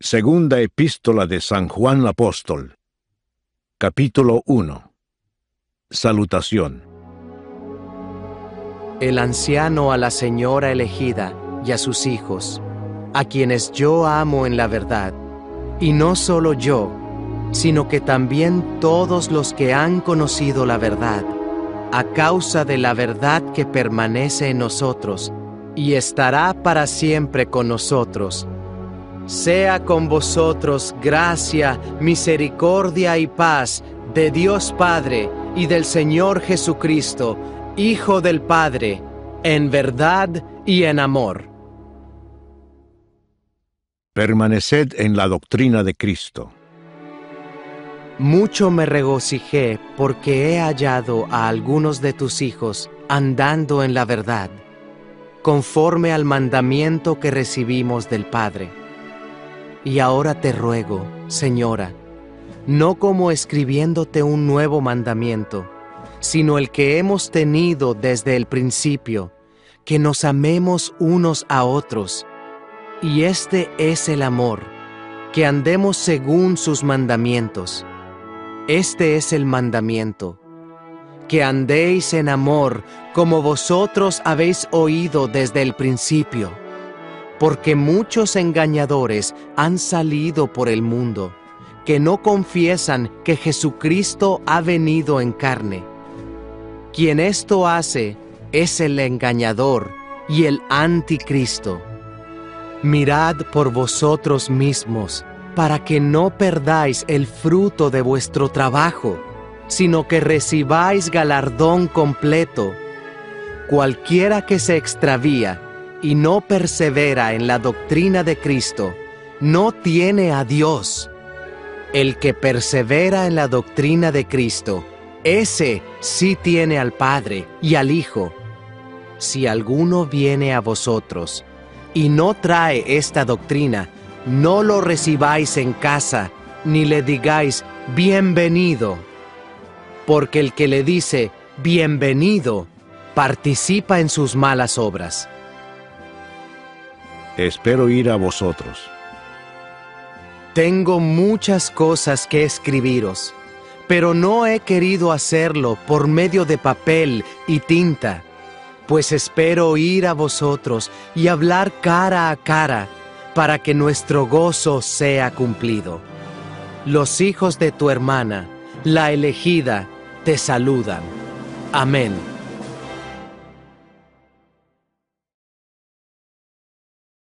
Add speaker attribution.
Speaker 1: Segunda Epístola de San Juan Apóstol. Capítulo 1. Salutación.
Speaker 2: El anciano a la señora elegida y a sus hijos, a quienes yo amo en la verdad, y no solo yo, sino que también todos los que han conocido la verdad, a causa de la verdad que permanece en nosotros y estará para siempre con nosotros. Sea con vosotros gracia, misericordia y paz de Dios Padre y del Señor Jesucristo, Hijo del Padre, en verdad y en amor.
Speaker 1: Permaneced en la doctrina de Cristo.
Speaker 2: Mucho me regocijé porque he hallado a algunos de tus hijos andando en la verdad, conforme al mandamiento que recibimos del Padre. Y ahora te ruego, Señora, no como escribiéndote un nuevo mandamiento, sino el que hemos tenido desde el principio, que nos amemos unos a otros. Y este es el amor, que andemos según sus mandamientos. Este es el mandamiento, que andéis en amor como vosotros habéis oído desde el principio. Porque muchos engañadores han salido por el mundo, que no confiesan que Jesucristo ha venido en carne. Quien esto hace es el engañador y el anticristo. Mirad por vosotros mismos, para que no perdáis el fruto de vuestro trabajo, sino que recibáis galardón completo. Cualquiera que se extravía y no persevera en la doctrina de Cristo, no tiene a Dios. El que persevera en la doctrina de Cristo, ese sí tiene al Padre y al Hijo. Si alguno viene a vosotros y no trae esta doctrina, no lo recibáis en casa, ni le digáis bienvenido. Porque el que le dice bienvenido, participa en sus malas obras.
Speaker 1: Espero ir a vosotros.
Speaker 2: Tengo muchas cosas que escribiros, pero no he querido hacerlo por medio de papel y tinta, pues espero ir a vosotros y hablar cara a cara, para que nuestro gozo sea cumplido. Los hijos de tu hermana, la elegida, te saludan. Amén.